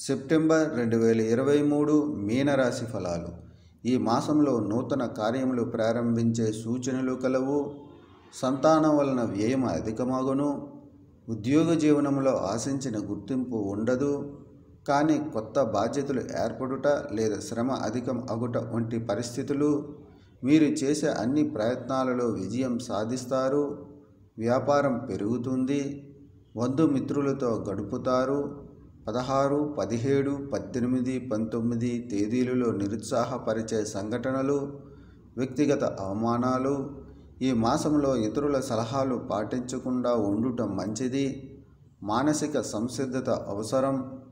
September 2023 మీనరాశి ఫలాలు. ఈ మాసంలో నూతన కార్యములు ప్రారంభించే సూచనలు కలవు. సంతానం వలన వ్యయం అధికమగును. ఉద్యోగ జీవనంలో ఆశించిన గుర్తింపు ఉండదు. కానీ కొత్త బాధ్యతలు ఏర్పడుట లేదా శ్రమ అధికం అగుట వంటి పరిస్థితులు. మీరు చేసే అన్ని ప్రయత్నాలలో విజయం సాధిస్తారు. వ్యాపారం పెరుగుతుంది. బంధుమిత్రులతో గడుపుతారు. 16, 17, 18, 19 తేదీలలో నిరుత్సాహపరిచే సంఘటనలు, వ్యక్తిగత అవమానాలు. ఈ మాసంలో ఇతరుల సలహాలు పాటించకుండా ఉండటం మంచిది. మానసిక సంసిద్ధత అవసరం.